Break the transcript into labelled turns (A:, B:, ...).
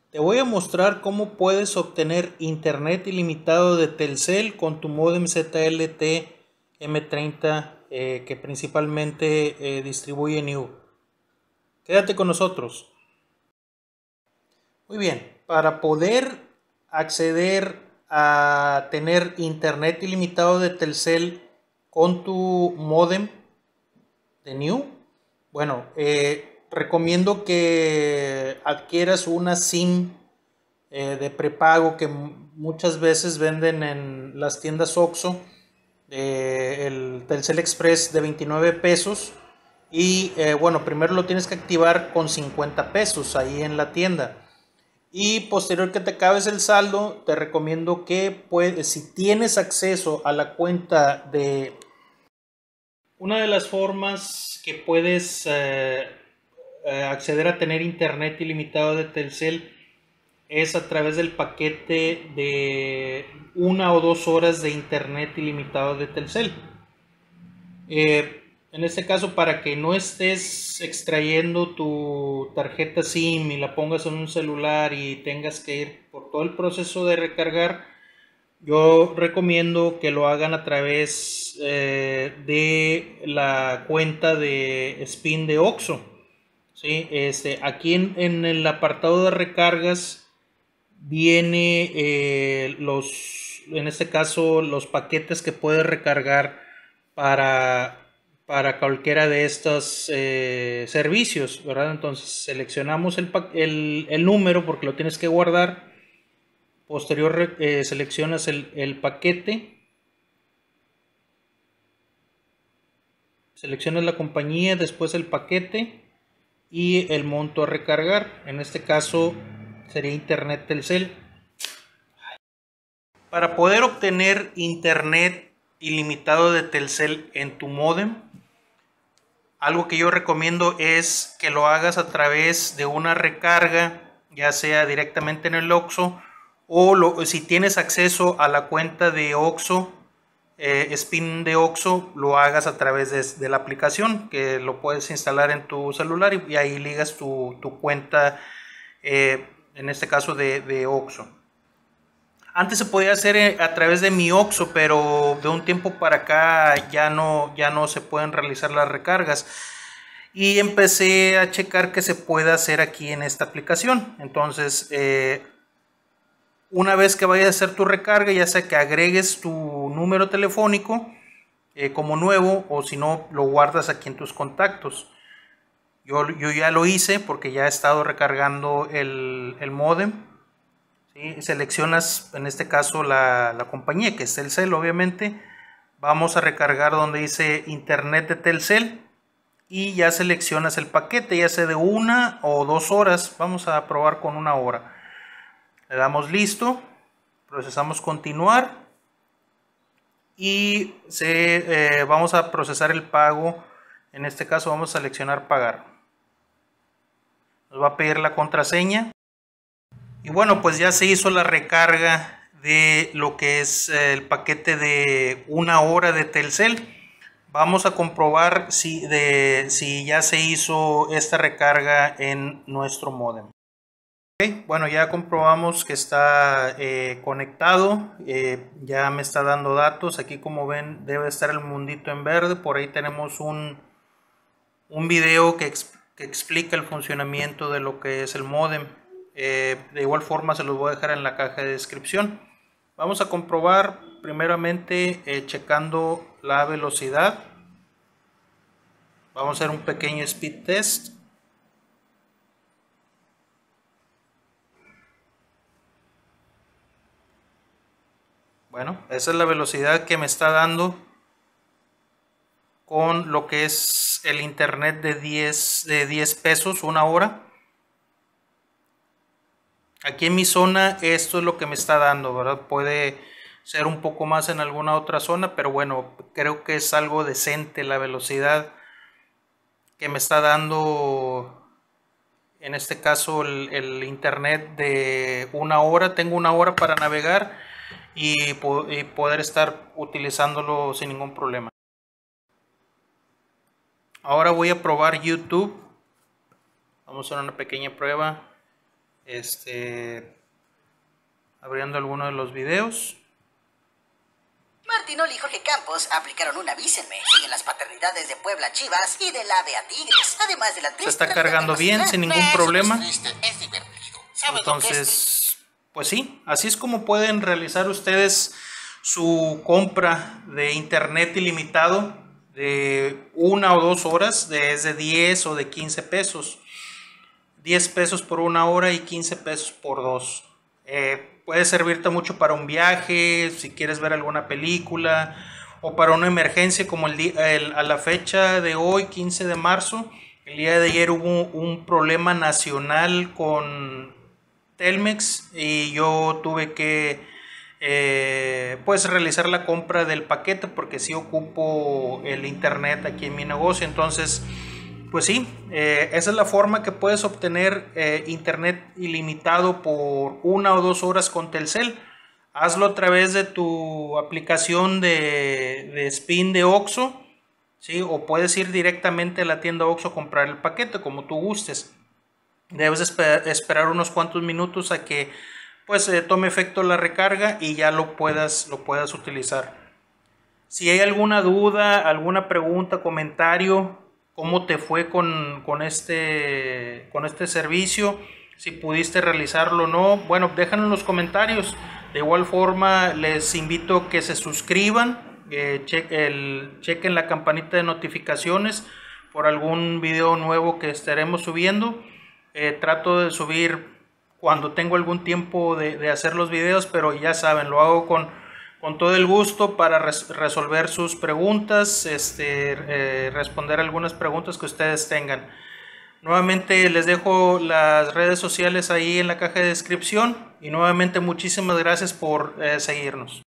A: Te voy a mostrar cómo puedes obtener internet ilimitado de Telcel con tu modem ZLT M30 que principalmente distribuye New. Quédate con nosotros. Muy bien, para poder acceder a tener internet ilimitado de Telcel con tu modem de New, bueno, recomiendo que adquieras una SIM de prepago que muchas veces venden en las tiendas OXXO, el Telcel Express de 29 pesos. Y bueno, primero lo tienes que activar con 50 pesos ahí en la tienda. Y posterior que te acabes el saldo, te recomiendo que si tienes acceso a la cuenta de... Una de las formas que puedes acceder a tener internet ilimitado de Telcel es a través del paquete de 1 o 2 horas de internet ilimitado de Telcel. En este caso, para que no estés extrayendo tu tarjeta SIM y la pongas en un celular y tengas que ir por todo el proceso de recargar, yo recomiendo que lo hagan a través de la cuenta de Spin de OXXO. ¿Sí? Aquí en el apartado de recargas viene en este caso los paquetes que puedes recargar para cualquiera de estos servicios, ¿verdad? Entonces seleccionamos el número porque lo tienes que guardar. Posterior seleccionas el paquete, seleccionas la compañía, después el paquete y el monto a recargar. En este caso sería Internet Telcel. Para poder obtener internet ilimitado de Telcel en tu modem, algo que yo recomiendo es que lo hagas a través de una recarga, ya sea directamente en el OXXO o si tienes acceso a la cuenta de OXXO, Spin de OXXO, lo hagas a través de la aplicación, que lo puedes instalar en tu celular y ahí ligas tu cuenta, en este caso de OXXO. Antes se podía hacer a través de mi OXXO, pero de un tiempo para acá ya no se pueden realizar las recargas. Y empecé a checar que se puede hacer aquí en esta aplicación. Entonces, una vez que vayas a hacer tu recarga, ya sea que agregues tu número telefónico como nuevo, o si no, lo guardas aquí en tus contactos. Yo ya lo hice porque ya he estado recargando el modem. ¿Sí? Seleccionas en este caso la compañía, que es Telcel, obviamente. Vamos a recargar donde dice Internet de Telcel y ya seleccionas el paquete, ya sea de 1 o 2 horas. Vamos a probar con 1 hora. Le damos listo, procesamos continuar y vamos a procesar el pago. En este caso vamos a seleccionar pagar. Nos va a pedir la contraseña. Y bueno, pues ya se hizo la recarga de lo que es el paquete de 1 hora de Telcel. Vamos a comprobar si ya se hizo esta recarga en nuestro modem. Okay, bueno, ya comprobamos que está conectado. Ya me está dando datos. Aquí, como ven, debe estar el mundito en verde. Por ahí tenemos un video que explica el funcionamiento de lo que es el modem. De igual forma se los voy a dejar en la caja de descripción. Vamos a comprobar primeramente checando la velocidad. Vamos a hacer un pequeño speed test. Bueno, esa es la velocidad que me está dando con lo que es el internet de 10 pesos 1 hora. Aquí en mi zona esto es lo que me está dando, ¿verdad? Puede ser un poco más en alguna otra zona, pero bueno, creo que es algo decente la velocidad que me está dando en este caso el internet de 1 hora. Tengo 1 hora para navegar y poder estar utilizándolo sin ningún problema. Ahora voy a probar YouTube. Vamos a hacer una pequeña prueba. Abriendo alguno de los videos.
B: Martinoli y Jorge Campos aplicaron un avísenme. Siguen las paternidades de Puebla Chivas y del AVE a Tigres, además de la
A: se está cargando bien, sin ningún problema.
B: Es divertido.
A: Entonces, pues sí, así es como pueden realizar ustedes su compra de internet ilimitado de 1 o 2 horas, desde 10 o de 15 pesos. 10 pesos por 1 hora y 15 pesos por 2. Puede servirte mucho para un viaje, si quieres ver alguna película, o para una emergencia como a la fecha de hoy, 15 de marzo. El día de ayer hubo un problema nacional con Telmex y yo tuve que pues realizar la compra del paquete porque sí ocupo el internet aquí en mi negocio. Entonces, pues sí, esa es la forma que puedes obtener internet ilimitado por 1 o 2 horas con Telcel. Hazlo a través de tu aplicación de Spin de Oxxo, ¿sí? O puedes ir directamente a la tienda Oxxo a comprar el paquete como tú gustes. Debes esperar unos cuantos minutos a que pues tome efecto la recarga y ya lo puedas utilizar. Si hay alguna duda, alguna pregunta, comentario, cómo te fue con este servicio, si pudiste realizarlo o no, bueno, déjenlo en los comentarios. De igual forma les invito a que se suscriban, chequen la campanita de notificaciones por algún video nuevo que estaremos subiendo. Trato de subir cuando tengo algún tiempo de hacer los videos, pero ya saben, lo hago con todo el gusto para resolver sus preguntas, responder algunas preguntas que ustedes tengan. Nuevamente les dejo las redes sociales ahí en la caja de descripción y nuevamente muchísimas gracias por seguirnos.